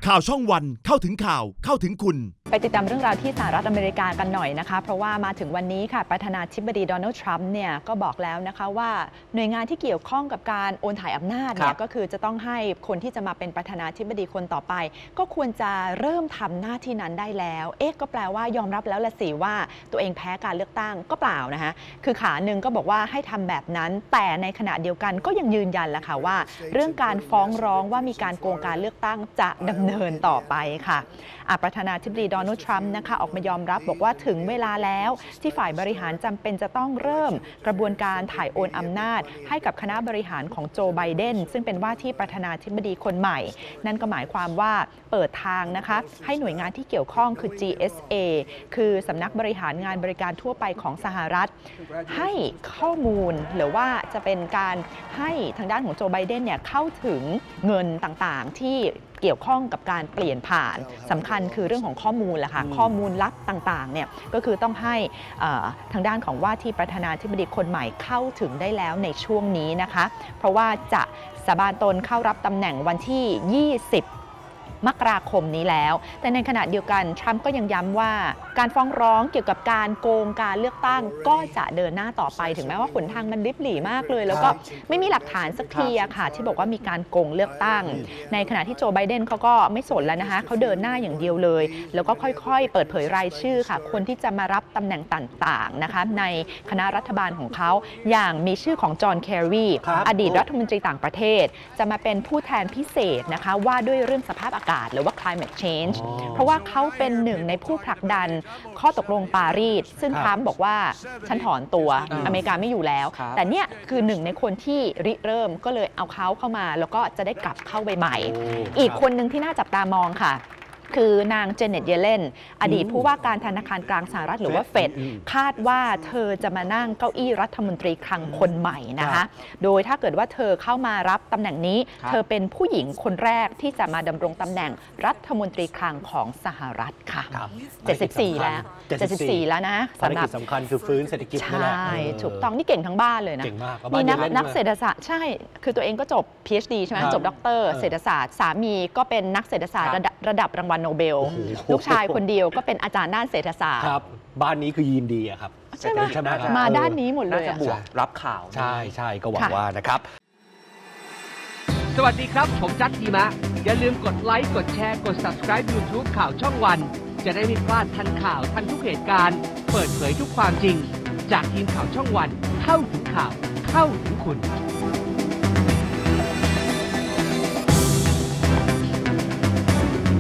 ข่าวช่องวันเข้าถึงข่าวเข้าถึงคุณไปติดตามเรื่องราวที่สหรัฐอเมริกากันหน่อยนะคะเพราะว่ามาถึงวันนี้ค่ะประธานาธิบดีโดนัลด์ทรัมป์เนี่ยก็บอกแล้วนะคะว่าหน่วยงานที่เกี่ยวข้องกับการโอนถ่ายอำนาจเนี่ยก็คือจะต้องให้คนที่จะมาเป็นประธานาธิบดีคนต่อไปก็ควรจะเริ่มทำหน้าที่นั้นได้แล้วก็แปลว่ายอมรับแล้วละสิว่าตัวเองแพ้การเลือกตั้งก็เปล่านะคะคือขาหนึ่งก็บอกว่าให้ทำแบบนั้นแต่ในขณะเดียวกันก็ยังยืนยันแหละค่ะว่าเรื่องการฟ้องร้องว่ามีการโกงการเลือกตั้งจะดำเนินต่อไปค่ะประธานาธิบดีโดนัลด์ทรัมป์นะคะออกมายอมรับบอกว่าถึงเวลาแล้วที่ฝ่ายบริหารจำเป็นจะต้องเริ่มกระบวนการถ่ายโอนอำนาจให้กับคณะบริหารของโจไบเดนซึ่งเป็นว่าที่ประธานาธิบดีคนใหม่นั่นก็หมายความว่าเปิดทางนะคะให้หน่วยงานที่เกี่ยวข้องคือ GSA คือสำนักบริหารงานบริการทั่วไปของสหรัฐให้ข้อมูลหรือว่าจะเป็นการให้ทางด้านของโจไบเดนเนี่ยเข้าถึงเงินต่างๆที่เกี่ยวข้องกับการเปลี่ยนผ่านสำคัญคือเรื่องของข้อมูลแหละค่ะข้อมูลลับต่างๆเนี่ยก็คือต้องให้ทางด้านของว่าที่ประธานาธิบดีคนใหม่เข้าถึงได้แล้วในช่วงนี้นะคะเพราะว่าจะสาบานตนเข้ารับตำแหน่งวันที่ 20 มกราคมนี้แล้วแต่ในขณะเดียวกันทรัมป์ก็ยังย้ำว่าการฟ้องร้องเกี่ยวกับการโกงการเลือกตั้งก็จะเดินหน้าต่อไปถึงแม้ว่าหนทางมันริบหรี่มากเลยแล้วก็ไม่มีหลักฐานสักทีค่ะที่บอกว่ามีการโกงเลือกตั้งในขณะที่โจไบเดนเขาก็ไม่สนแล้วนะคะเขาเดินหน้าอย่างเดียวเลยแล้วก็ค่อยๆเปิดเผยรายชื่อค่ะคนที่จะมารับตำแหน่งต่างๆนะคะในคณะรัฐบาลของเขาอย่างมีชื่อของจอห์นแคร์รีอดีตรัฐมนตรีต่างประเทศจะมาเป็นผู้แทนพิเศษนะคะว่าด้วยเรื่องสภาพอากาศหรือว่า climate change เพราะว่าเขาเป็นหนึ่งในผู้ผลักดันข้อตกลงปารีสซึ่งทรัมป์บอกว่าฉันถอนตัวอเมริกาไม่อยู่แล้วแต่เนี่ยคือหนึ่งในคนที่ริเริ่มก็เลยเอาเขาเข้ามาแล้วก็จะได้กลับเข้าไปใหม่อีกคนหนึ่งที่น่าจับตามองค่ะคือนางเจเน็ตเยเลนอดีตผู้ว่าการธนาคารกลางสหรัฐหรือว่าเฟดคาดว่าเธอจะมานั่งเก้าอี้รัฐมนตรีคลังคนใหม่นะคะโดยถ้าเกิดว่าเธอเข้ามารับตำแหน่งนี้เธอเป็นผู้หญิงคนแรกที่จะมาดำรงตำแหน่งรัฐมนตรีคลังของสหรัฐค่ะ74แล้วนะสำหรับสำคัญคือฟื้นเศรษฐกิจนี่แหละใช่ถูกต้องนี่เก่งทั้งบ้านเลยนะมีนักเศรษฐศาสตร์ใช่คือตัวเองก็จบ PhD ใช่ไหมจบด็อกเตอร์เศรษฐศาสตร์สามีก็เป็นนักเศรษฐศาสตร์ระดับรางวัลโนเบลลูกชายคนเดียวก็เป็นอาจารย์ด้านเศรษฐศาสตร์ครับบ้านนี้คือยีนดีอะครับใช่ไหมมาด้านนี้หมดเลยบวกรับข่าวใช่ก็หวังว่านะครับสวัสดีครับผมจัดทีมะอย่าลืมกดไลค์กดแชร์กด Subscribe YouTube ข่าวช่องวันจะได้ไม่พลาดทันข่าวทันทุกเหตุการณ์เปิดเผยทุกความจริงจากทีมข่าวช่องวันเข้าถึงข่าวเข้าถึงคุณ